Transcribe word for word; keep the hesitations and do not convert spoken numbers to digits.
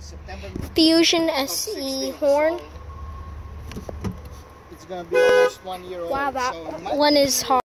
September. Fusion S E horn. It's gonna be almost one year old. Wow, that so one is hard.